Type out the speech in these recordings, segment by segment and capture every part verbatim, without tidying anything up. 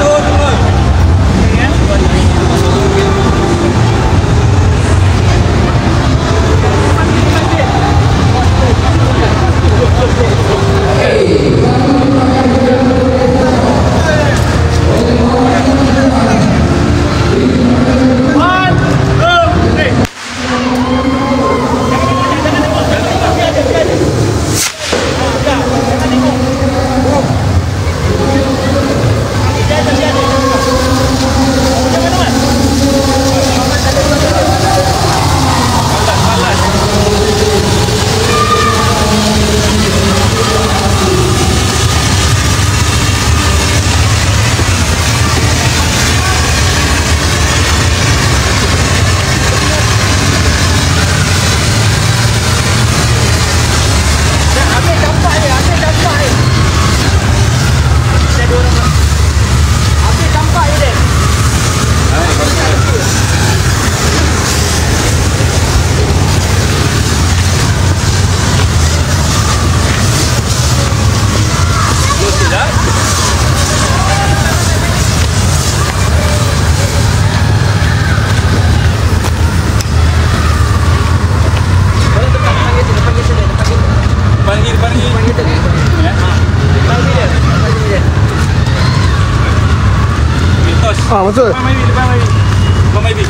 Ah, betul. Depan Maybe, depan Maybe. Depan Maybe.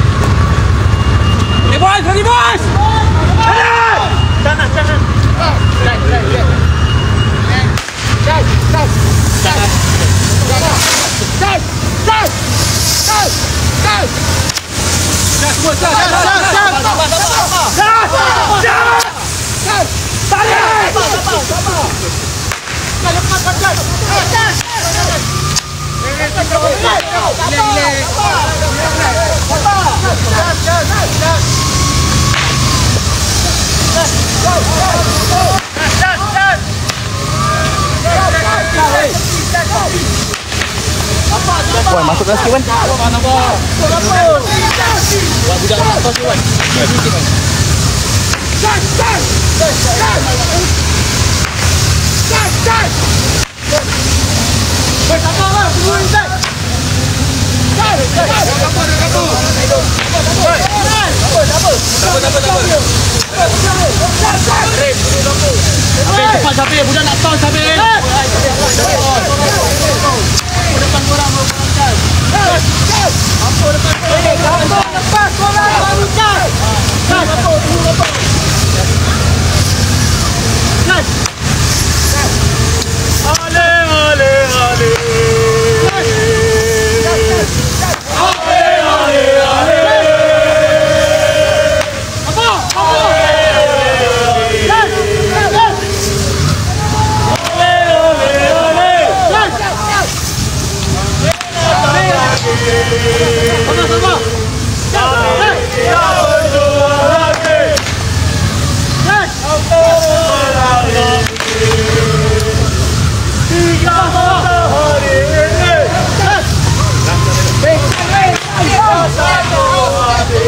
Eh, bos, lagi bos. Kanan. Kanan, kanan. Right, right, right. Guys, guys. Guys. Guys, guys. Guys, guys. Gas, bos, gas. Gas, gas, gas. Gas. Gas. Gas. Tarik. Sabar, sabar. Gas, lepas, gas. Gas. Wan, masukkan sikit Wan. Buat budak atas tu Wan. Sikit Wan. Gas, gas. Gas, gas. Gas, gas. Woi, sabarlah, tunggu Intan. Gas, gas. Kapal, kapal. Woi, apa, apa? Apa, apa, apa? Gas, gas. Rem, cepat Syafir, budak nak tol Syafir. Depan korang mau korang gas. Gas, gas. Apa depan korang? Apa lepas korang baru gas. Gas, apa, tunggu apa? Gas. Ale, ale, ale. Ale, ale, ale. Apa? Apa? Gas, gas. Ale, ale, ale. Gas, gas. Sama, sama. Gas, ya berdua lagi. Gas. Tiga matahari ini. Gas. Tiga satu hati.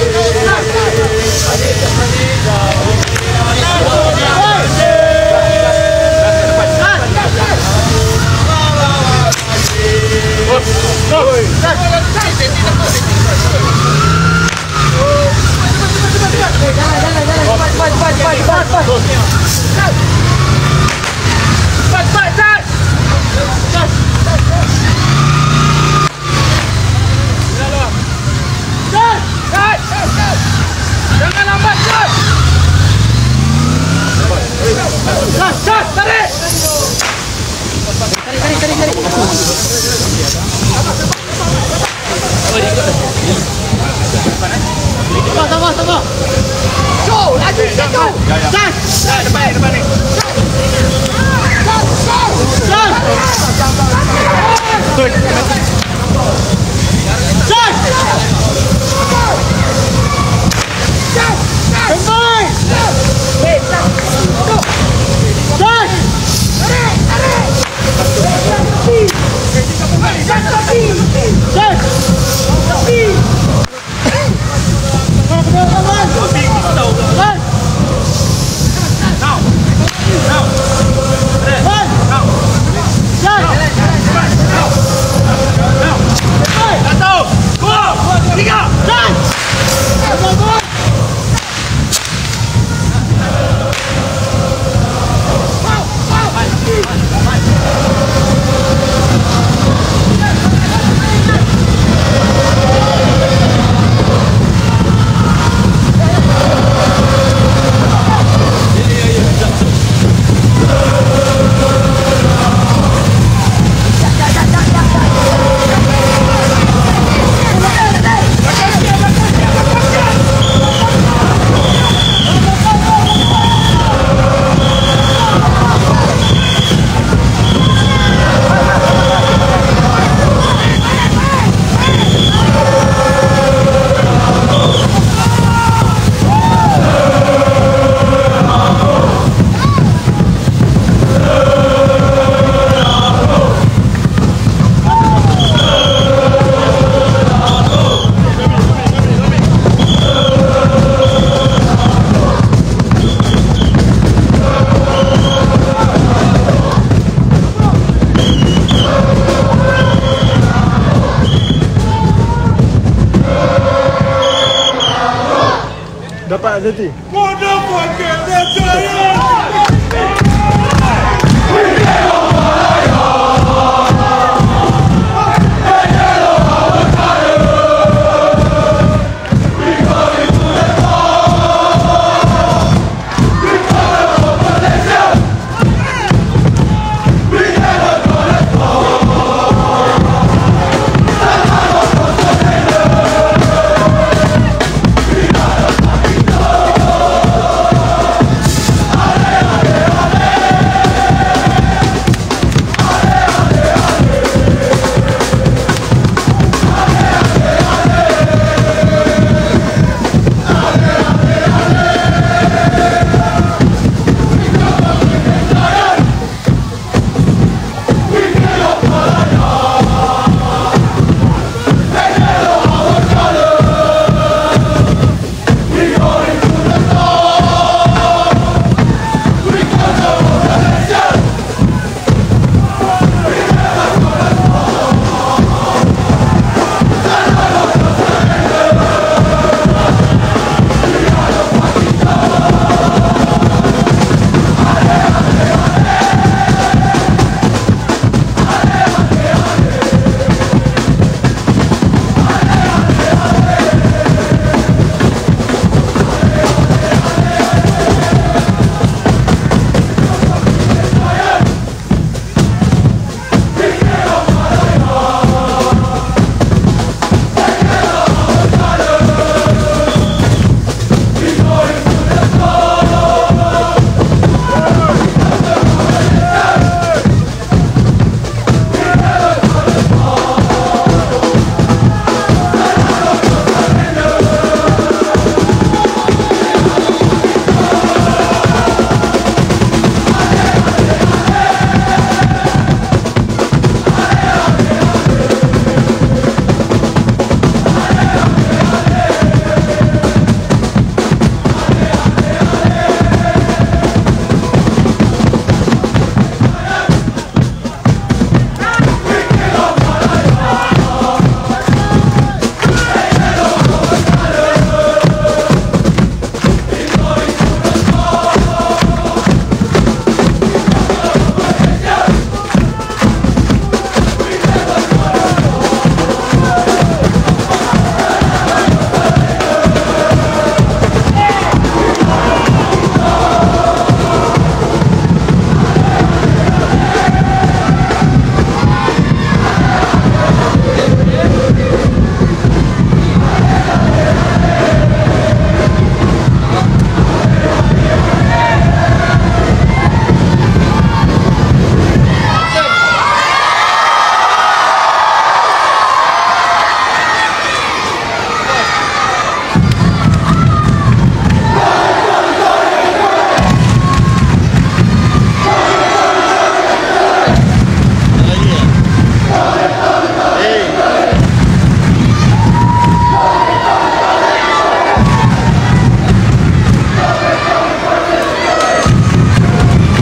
Jangan lambat, gas. Gas, gas, tarik. Tarik, tarik, tarik, tarik. Sabar, sabar, sabar. Go, laju, go. Gas. Depan ni, depan ni. Gas, gas. Gas. Good. Gas. Gas. Kembali. Wait, stop. Go. Gas. Tarik, tarik. Gas, tapi. Gas. Tapi. Gas. Now. Now. Gas. Now. Gas. Zeti.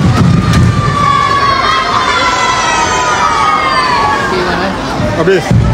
Habis.